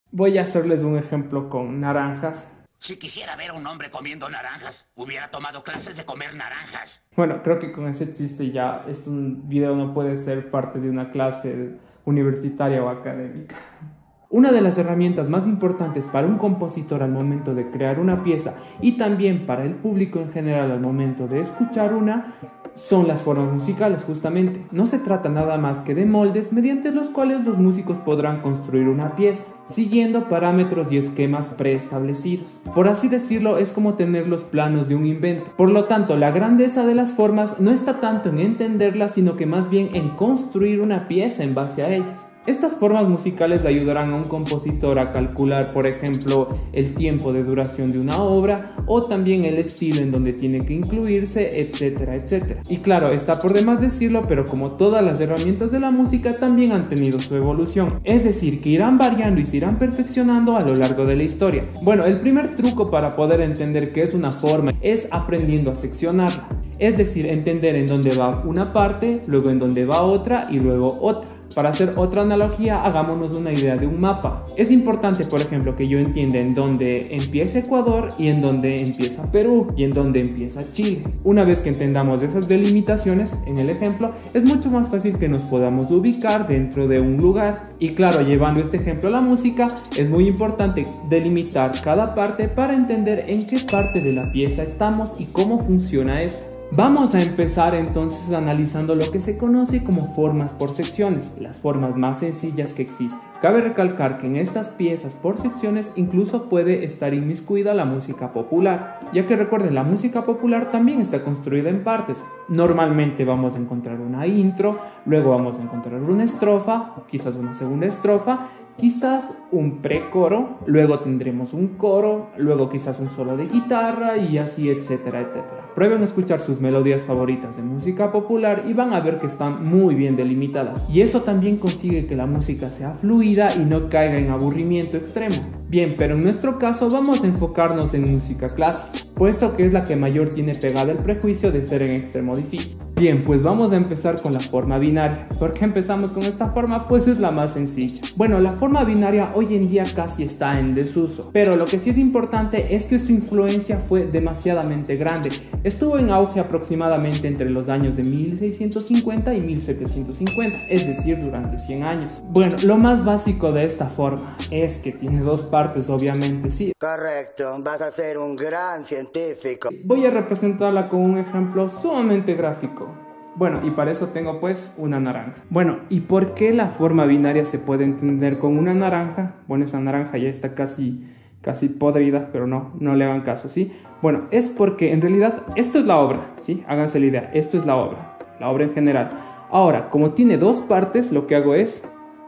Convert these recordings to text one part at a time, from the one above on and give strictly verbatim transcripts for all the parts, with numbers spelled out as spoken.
Voy a hacerles un ejemplo con naranjas. Si quisiera ver a un hombre comiendo naranjas, hubiera tomado clases de comer naranjas. Bueno, creo que con ese chiste ya este video no puede ser parte de una clase universitaria o académica. Una de las herramientas más importantes para un compositor al momento de crear una pieza y también para el público en general al momento de escuchar una son las formas musicales, justamente. No se trata nada más que de moldes mediante los cuales los músicos podrán construir una pieza, siguiendo parámetros y esquemas preestablecidos. Por así decirlo, es como tener los planos de un invento. Por lo tanto, la grandeza de las formas no está tanto en entenderlas, sino que más bien en construir una pieza en base a ellas. Estas formas musicales ayudarán a un compositor a calcular, por ejemplo, el tiempo de duración de una obra o también el estilo en donde tiene que incluirse, etcétera, etcétera. Y claro, está por demás decirlo, pero como todas las herramientas de la música también han tenido su evolución, es decir, que irán variando y se irán perfeccionando a lo largo de la historia. Bueno, el primer truco para poder entender qué es una forma es aprendiendo a seccionarla, es decir, entender en dónde va una parte, luego en dónde va otra y luego otra. Para hacer otra analogía, hagámonos una idea de un mapa. Es importante, por ejemplo, que yo entienda en dónde empieza Ecuador y en dónde empieza Perú y en dónde empieza Chile. Una vez que entendamos esas delimitaciones, en el ejemplo, es mucho más fácil que nos podamos ubicar dentro de un lugar. Y claro, llevando este ejemplo a la música, es muy importante delimitar cada parte para entender en qué parte de la pieza estamos y cómo funciona esto. Vamos a empezar entonces analizando lo que se conoce como formas por secciones, las formas más sencillas que existen. Cabe recalcar que en estas piezas por secciones incluso puede estar inmiscuida la música popular, ya que recuerden, la música popular también está construida en partes. Normalmente vamos a encontrar una intro, luego vamos a encontrar una estrofa, quizás una segunda estrofa, quizás un precoro, luego tendremos un coro, luego quizás un solo de guitarra y así, etcétera, etcétera. Prueben a escuchar sus melodías favoritas de música popular y van a ver que están muy bien delimitadas. Y eso también consigue que la música sea fluida y no caiga en aburrimiento extremo. Bien, pero en nuestro caso vamos a enfocarnos en música clásica, puesto que es la que mayor tiene pegada el prejuicio de ser en extremo difícil. Bien, pues vamos a empezar con la forma binaria. ¿Por qué empezamos con esta forma? Pues es la más sencilla. Bueno, la forma binaria hoy en día casi está en desuso, pero lo que sí es importante es que su influencia fue demasiadamente grande. Estuvo en auge aproximadamente entre los años de mil seiscientos cincuenta y mil setecientos cincuenta, es decir, durante cien años. Bueno, lo más básico de esta forma es que tiene dos partes, obviamente, sí. Correcto, vas a ser un gran científico. Voy a representarla con un ejemplo sumamente gráfico. Bueno, y para eso tengo pues una naranja. Bueno, ¿y por qué la forma binaria se puede entender con una naranja? Bueno, esa naranja ya está casi, casi podrida, pero no, no le hagan caso, ¿sí? Bueno, es porque en realidad esto es la obra, ¿sí? Háganse la idea, esto es la obra, la obra en general. Ahora, como tiene dos partes, lo que hago es...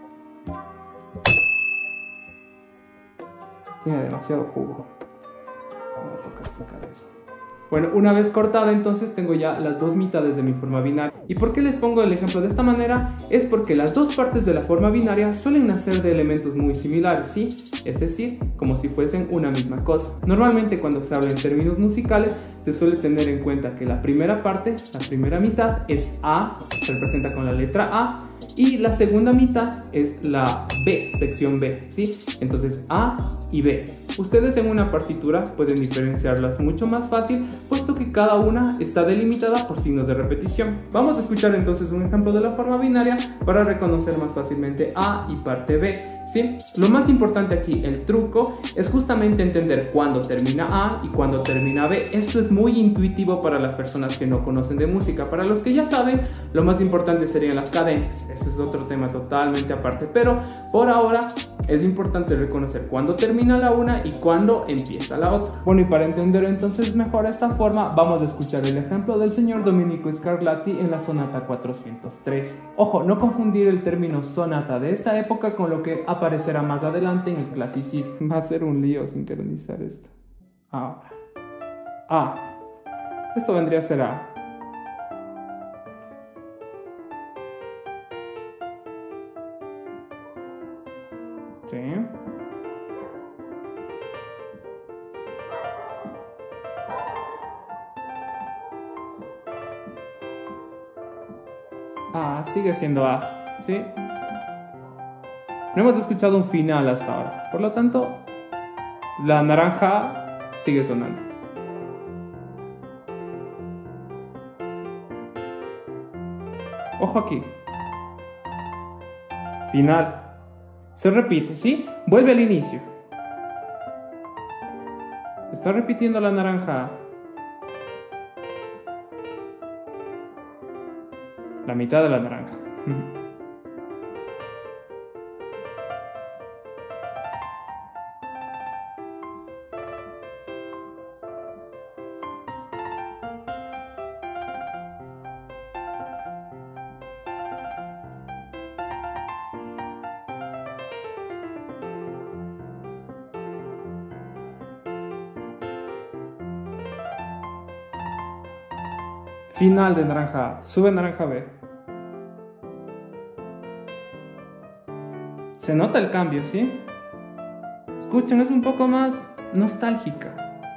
Tiene demasiado jugo. Voy a tocar su cabeza. Bueno, una vez cortada, entonces tengo ya las dos mitades de mi forma binaria. ¿Y por qué les pongo el ejemplo de esta manera? Es porque las dos partes de la forma binaria suelen nacer de elementos muy similares, ¿sí? Es decir, como si fuesen una misma cosa. Normalmente cuando se habla en términos musicales, se suele tener en cuenta que la primera parte, la primera mitad, es A, se representa con la letra A, y la segunda mitad es la B, sección B, ¿sí? Entonces A y B. Ustedes en una partitura pueden diferenciarlas mucho más fácil, puesto que cada una está delimitada por signos de repetición. Vamos a escuchar entonces un ejemplo de la forma binaria para reconocer más fácilmente A y parte B, ¿sí? Lo más importante aquí, el truco, es justamente entender cuándo termina A y cuándo termina B. Esto es muy intuitivo para las personas que no conocen de música. Para los que ya saben, lo más importante serían las cadencias. Este es otro tema totalmente aparte, pero por ahora es importante reconocer cuándo termina la una y cuándo empieza la otra. Bueno, y para entender entonces mejor esta forma, vamos a escuchar el ejemplo del señor Domenico Scarlatti en la sonata cuatrocientos trece. Ojo, no confundir el término sonata de esta época con lo que aparecerá más adelante en el clasicismo. Va a ser un lío sincronizar esto. Ahora. A. Esto vendría a ser A. Sí. A, sigue siendo A, ¿sí? No hemos escuchado un final hasta ahora. Por lo tanto, la naranja sigue sonando. Ojo aquí. Final. Se repite, ¿sí? Vuelve al inicio. Está repitiendo la naranja. La mitad de la naranja. Final de naranja A. Sube naranja B. Se nota el cambio, ¿sí? Escuchen, es un poco más nostálgica.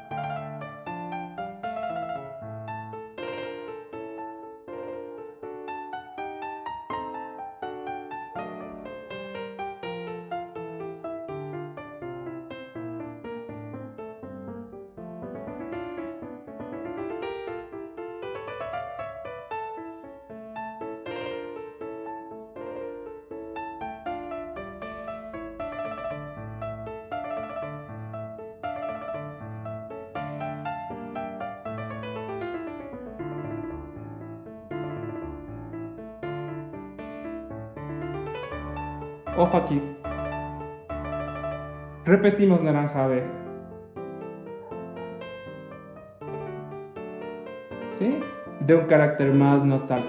Ojo aquí. Repetimos naranja B. ¿Sí? De un carácter más nostálgico.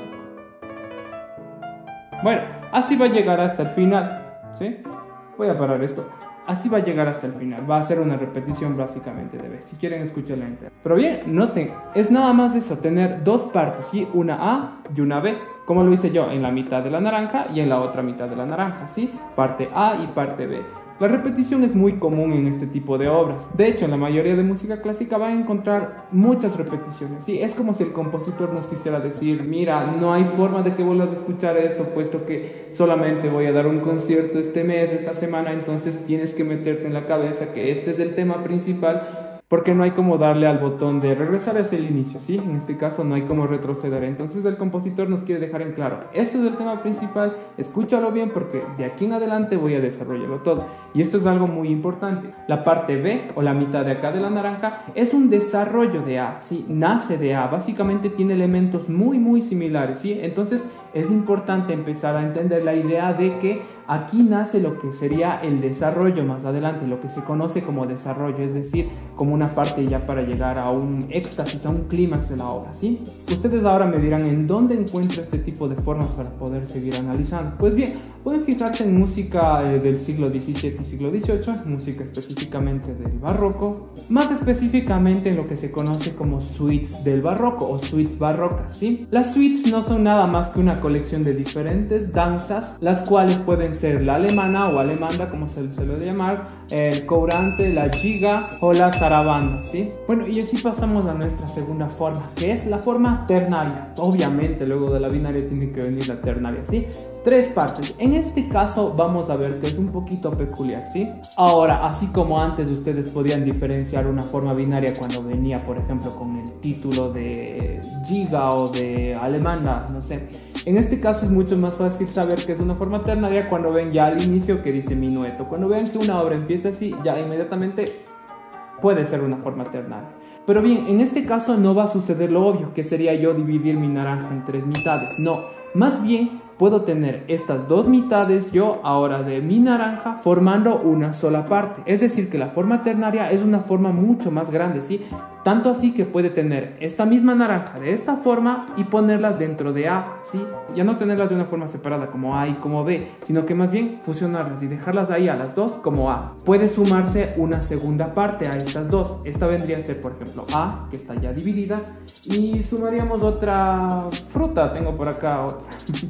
Bueno, así va a llegar hasta el final. ¿Sí? Voy a parar esto. Así va a llegar hasta el final. Va a ser una repetición básicamente de B. Si quieren escucharla entera. Pero bien, noten, es nada más eso, tener dos partes, ¿sí? Una A y una B. Como lo hice yo en la mitad de la naranja y en la otra mitad de la naranja, ¿sí? Parte A y parte B. La repetición es muy común en este tipo de obras. De hecho, en la mayoría de música clásica van a encontrar muchas repeticiones, ¿sí? Es como si el compositor nos quisiera decir, mira, no hay forma de que vuelvas a escuchar esto, puesto que solamente voy a dar un concierto este mes, esta semana, entonces tienes que meterte en la cabeza que este es el tema principal, porque no hay como darle al botón de regresar hacia el inicio, ¿sí? En este caso no hay como retroceder. Entonces el compositor nos quiere dejar en claro, este es el tema principal, escúchalo bien porque de aquí en adelante voy a desarrollarlo todo. Y esto es algo muy importante. La parte B, o la mitad de acá de la naranja, es un desarrollo de A, ¿sí? Nace de A, básicamente tiene elementos muy muy similares, ¿sí? Entonces es importante empezar a entender la idea de que aquí nace lo que sería el desarrollo más adelante, lo que se conoce como desarrollo, es decir, como una parte ya para llegar a un éxtasis, a un clímax de la obra, ¿sí? Ustedes ahora me dirán en dónde encuentro este tipo de formas para poder seguir analizando. Pues bien, pueden fijarse en música eh, del siglo diecisiete y siglo dieciocho, música específicamente del barroco, más específicamente en lo que se conoce como suites del barroco o suites barrocas, ¿sí? Las suites no son nada más que una colección de diferentes danzas, las cuales pueden ser la alemana o alemanda, como se le suele llamar, el courante, la giga o la zarabanda, ¿sí? Bueno, y así pasamos a nuestra segunda forma, que es la forma ternaria. Obviamente, luego de la binaria tiene que venir la ternaria, ¿sí? Tres partes. En este caso vamos a ver que es un poquito peculiar, ¿sí? Ahora, así como antes ustedes podían diferenciar una forma binaria cuando venía, por ejemplo, con el título de giga o de alemanda, no sé. En este caso es mucho más fácil saber que es una forma ternaria cuando ven ya al inicio que dice minueto. Cuando vean que una obra empieza así, ya inmediatamente puede ser una forma ternaria. Pero bien, en este caso no va a suceder lo obvio, que sería yo dividir mi naranja en tres mitades. No, más bien puedo tener estas dos mitades yo ahora de mi naranja formando una sola parte. Es decir, que la forma ternaria es una forma mucho más grande, ¿sí? Tanto así que puede tener esta misma naranja de esta forma y ponerlas dentro de A, ¿sí? Ya no tenerlas de una forma separada como A y como B, sino que más bien fusionarlas y dejarlas ahí a las dos como A. Puede sumarse una segunda parte a estas dos. Esta vendría a ser, por ejemplo, A, que está ya dividida, y sumaríamos otra fruta. Tengo por acá otra.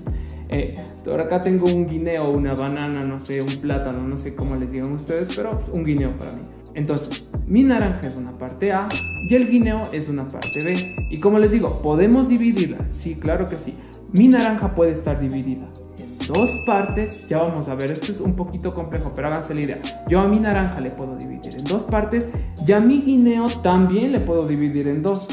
Eh, por acá tengo un guineo, una banana, no sé, un plátano, no sé cómo les digan ustedes, pero un guineo para mí. Entonces, mi naranja es una parte A y el guineo es una parte B. Y como les digo, ¿podemos dividirla? Sí, claro que sí. Mi naranja puede estar dividida en dos partes, ya vamos a ver, esto es un poquito complejo, pero háganse la idea. Yo a mi naranja le puedo dividir en dos partes y a mi guineo también le puedo dividir en dos.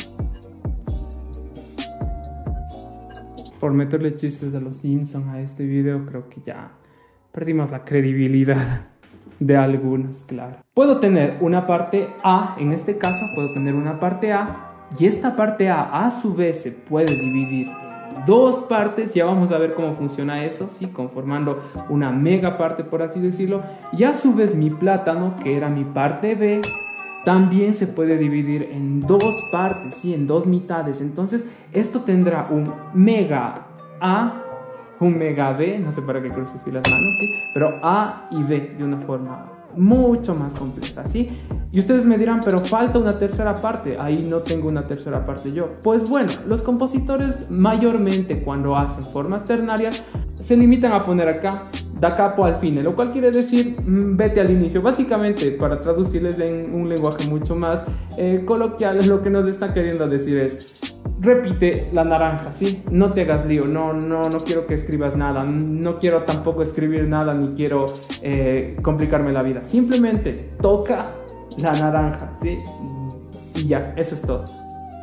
Por meterle chistes de los Simpsons a este video, creo que ya perdimos la credibilidad de algunos, claro. Puedo tener una parte A, en este caso puedo tener una parte A, y esta parte A a su vez se puede dividir en dos partes. Ya vamos a ver cómo funciona eso, ¿sí? Conformando una mega parte, por así decirlo. Y a su vez mi plátano, que era mi parte B, también se puede dividir en dos partes, ¿sí? En dos mitades. Entonces esto tendrá un mega A, un mega B, no sé para qué cruces así las manos, ¿sí? Pero A y B de una forma mucho más compleja, ¿sí? Y ustedes me dirán, pero falta una tercera parte. Ahí no tengo una tercera parte yo. Pues bueno, los compositores mayormente cuando hacen formas ternarias se limitan a poner acá da capo al fine, lo cual quiere decir mmm, vete al inicio. Básicamente, para traducirles en un lenguaje mucho más eh, coloquial, lo que nos están queriendo decir es: repite la naranja, ¿sí? No te hagas lío, no, no, no quiero que escribas nada, no quiero tampoco escribir nada, ni quiero eh, complicarme la vida. Simplemente toca la naranja, ¿sí? Y ya, eso es todo.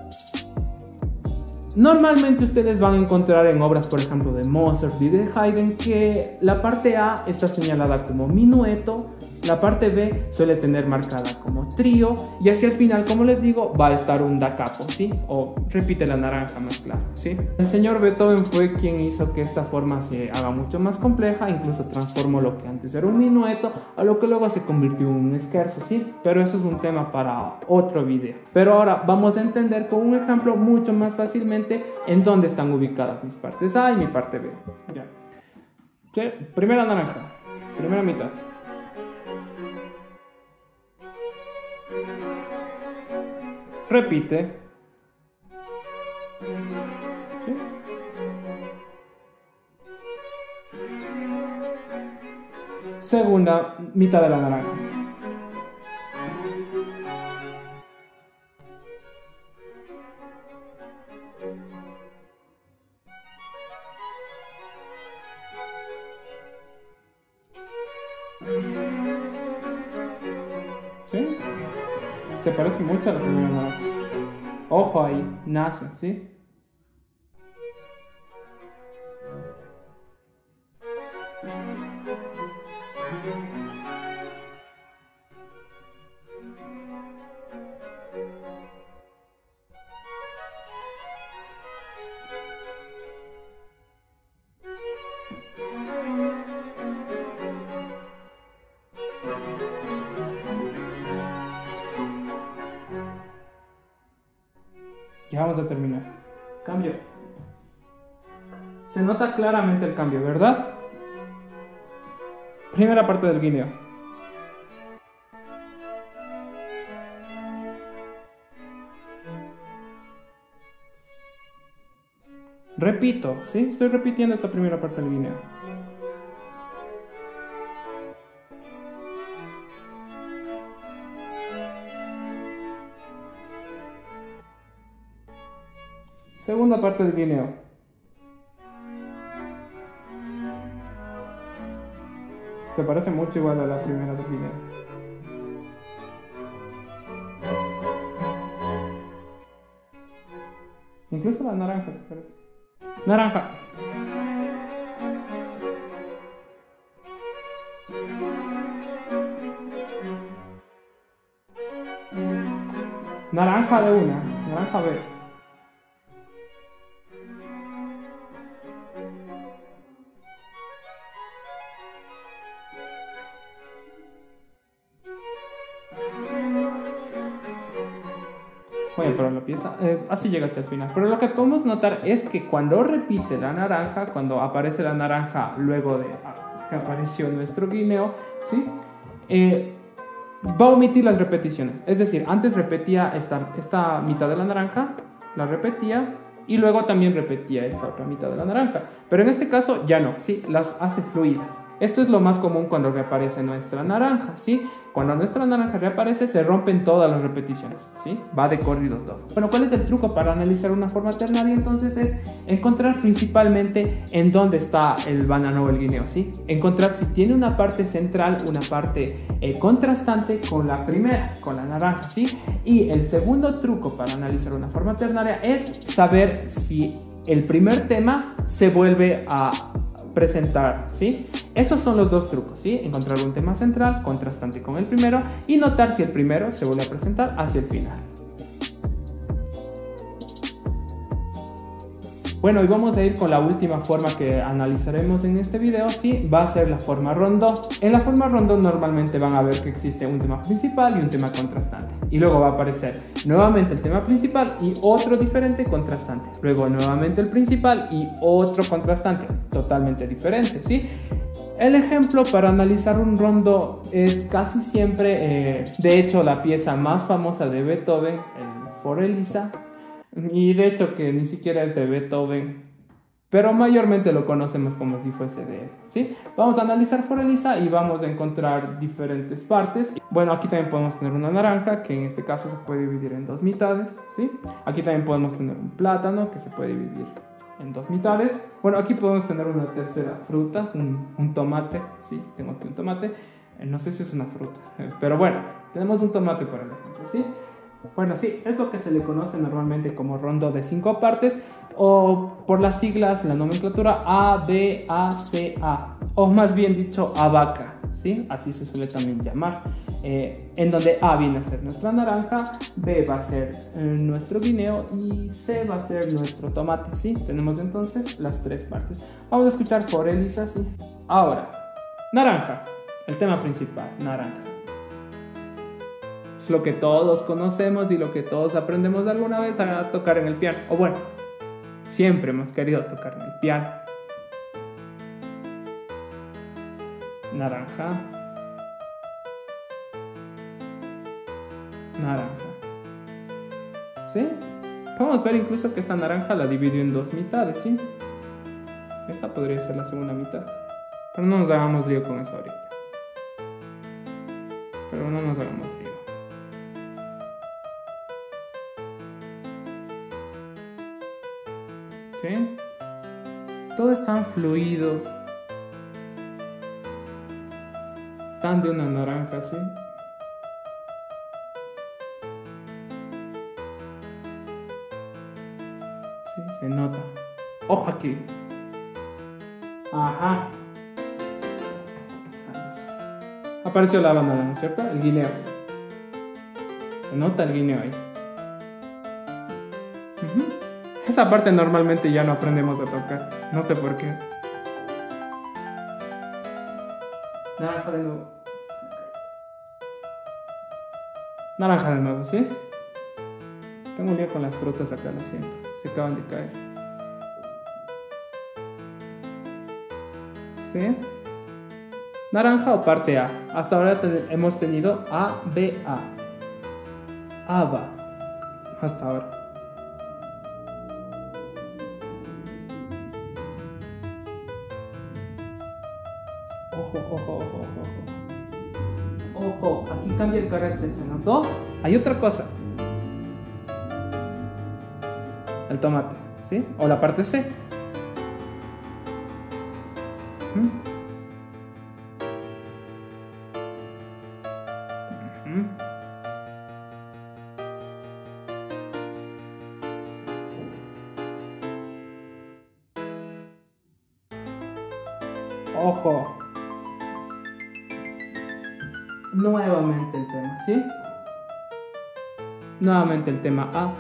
Normalmente ustedes van a encontrar en obras, por ejemplo, de Mozart y de Haydn, que la parte A está señalada como minueto, la parte B suele tener marcada como trío, y hacia el final, como les digo, va a estar un da capo, ¿sí? O repite la naranja, más claro, ¿sí? El señor Beethoven fue quien hizo que esta forma se haga mucho más compleja, incluso transformó lo que antes era un minueto a lo que luego se convirtió en un scherzo, ¿sí? Pero eso es un tema para otro video. Pero ahora vamos a entender con un ejemplo mucho más fácilmente en dónde están ubicadas mis partes A y mi parte B. Ya. ¿Sí? Primera naranja, primera mitad. Repite. ¿Sí? Segunda mitad de la naranja. ¿Sí? Se parece mucho a la primera naranja. Ojo ahí, nace, ¿sí? Ya vamos a terminar. Cambio. Se nota claramente el cambio, ¿verdad? Primera parte del guineo. Repito, ¿sí? Estoy repitiendo esta primera parte del guineo. Segunda parte del guineo. Se parece mucho igual a la primera del guineo. Incluso la naranja se parece. Naranja. Naranja de una. Naranja B. Voy a parar la pieza, eh, así llega hasta el final. Pero lo que podemos notar es que cuando repite la naranja, cuando aparece la naranja luego de ah, que apareció nuestro guineo, ¿sí? Eh, va a omitir las repeticiones. Es decir, antes repetía esta, esta mitad de la naranja, la repetía, y luego también repetía esta otra mitad de la naranja. Pero en este caso ya no, ¿sí? Las hace fluidas. Esto es lo más común cuando reaparece nuestra naranja, ¿sí? Cuando nuestra naranja reaparece, se rompen todas las repeticiones, ¿sí? Va de corrido todo. Bueno, ¿cuál es el truco para analizar una forma ternaria? Entonces es encontrar principalmente en dónde está el banano o el guineo, ¿sí? Encontrar si tiene una parte central, una parte eh, contrastante con la primera, con la naranja, ¿sí? Y el segundo truco para analizar una forma ternaria es saber si el primer tema se vuelve a presentar, ¿sí? Esos son los dos trucos, ¿sí? Encontrar un tema central contrastante con el primero y notar si el primero se vuelve a presentar hacia el final. Bueno, y vamos a ir con la última forma que analizaremos en este video, ¿sí? Va a ser la forma rondó. En la forma rondó normalmente van a ver que existe un tema principal y un tema contrastante. Y luego va a aparecer nuevamente el tema principal y otro diferente contrastante. Luego nuevamente el principal y otro contrastante totalmente diferente, ¿sí? El ejemplo para analizar un rondo es casi siempre, eh, de hecho, la pieza más famosa de Beethoven, el For Elisa. Y de hecho que ni siquiera es de Beethoven, pero mayormente lo conocemos como si fuese de él, ¿sí? Vamos a analizar For Elisa y vamos a encontrar diferentes partes. Bueno, aquí también podemos tener una naranja, que en este caso se puede dividir en dos mitades, ¿sí? Aquí también podemos tener un plátano, que se puede dividir en dos mitades. Bueno, aquí podemos tener una tercera fruta, un, un tomate, ¿sí? Tengo aquí un tomate, eh, no sé si es una fruta, eh, pero bueno, tenemos un tomate por el ejemplo, ¿sí? Bueno, sí, es lo que se le conoce normalmente como rondo de cinco partes o por las siglas, la nomenclatura A, B, A, C, A, o más bien dicho abaca, ¿sí? Así se suele también llamar, eh, en donde A viene a ser nuestra naranja, B va a ser eh, nuestro guineo y C va a ser nuestro tomate, ¿sí? Tenemos entonces las tres partes. Vamos a escuchar For Elisa, ¿sí? Ahora, naranja, el tema principal, naranja. Lo que todos conocemos y lo que todos aprendemos alguna vez a tocar en el piano, o bueno, siempre hemos querido tocar en el piano. Naranja, naranja, ¿sí? Podemos ver incluso que esta naranja la dividió en dos mitades, ¿sí? Esta podría ser la segunda mitad, pero no nos hagamos lío con eso ahorita. Pero no nos hagamos lío. ¿Sí? Todo es tan fluido, tan de una naranja, ¿sí? Sí, se nota. Ojo aquí. Ajá. Apareció la banana, ¿no es cierto? El guineo. Se nota el guineo ahí. Uh-huh. Esa parte normalmente ya no aprendemos a tocar, no sé por qué. Naranja de nuevo. Naranja de nuevo, ¿sí? Tengo un lío con las frutas acá, lo siento. Se acaban de caer. ¿Sí? Naranja o parte A. Hasta ahora te hemos tenido A, B, A. A, B. Hasta ahora. Ojo, ojo, ojo, ojo. Ojo, aquí cambia el carácter, ¿se notó? Hay otra cosa. El tomate, ¿sí? O la parte C. Uh-huh. Uh-huh. Ojo. Nuevamente el tema, ¿sí? Nuevamente el tema A.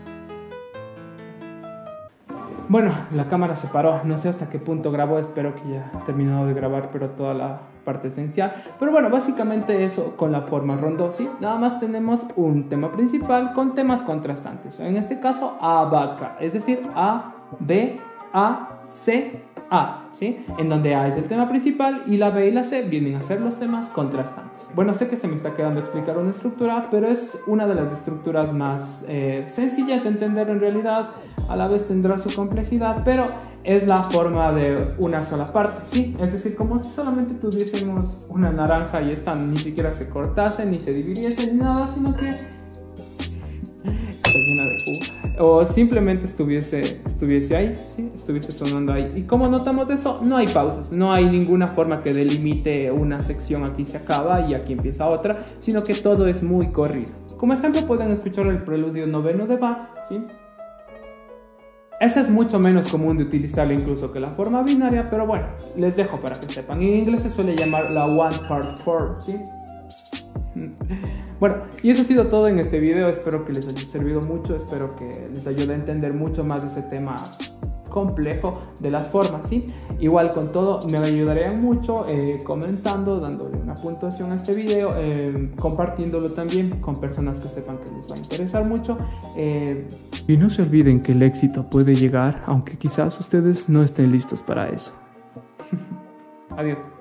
Bueno, la cámara se paró, no sé hasta qué punto grabó, espero que ya ha terminado de grabar, pero toda la parte esencial. Pero bueno, básicamente eso con la forma rondó, ¿sí? Nada más tenemos un tema principal con temas contrastantes. En este caso, abaca, es decir, A, B, A, C, A. A, ¿sí? En donde A es el tema principal y la B y la C vienen a ser los temas contrastantes. Bueno, sé que se me está quedando explicar una estructura, pero es una de las estructuras más eh, sencillas de entender en realidad. A la vez tendrá su complejidad, pero es la forma de una sola parte, ¿sí? Es decir, como si solamente tuviésemos una naranja y esta ni siquiera se cortase, ni se dividiese, ni nada, sino que está llena de jugo. O simplemente estuviese, estuviese ahí, ¿sí? Estuviese sonando ahí. Y como notamos eso, no hay pausas, no hay ninguna forma que delimite una sección, aquí se acaba y aquí empieza otra, sino que todo es muy corrido. Como ejemplo pueden escuchar el preludio noveno de Bach, ¿sí? Ese es mucho menos común de utilizarlo incluso que la forma binaria, pero bueno, les dejo para que sepan. En inglés se suele llamar la one part form, ¿sí? Bueno, y eso ha sido todo en este video. Espero que les haya servido mucho, espero que les ayude a entender mucho más de ese tema complejo de las formas, ¿sí? Igual con todo me ayudaría mucho eh, comentando, dándole una puntuación a este video, eh, compartiéndolo también con personas que sepan que les va a interesar mucho. Eh, y no se olviden que el éxito puede llegar, aunque quizás ustedes no estén listos para eso. Adiós.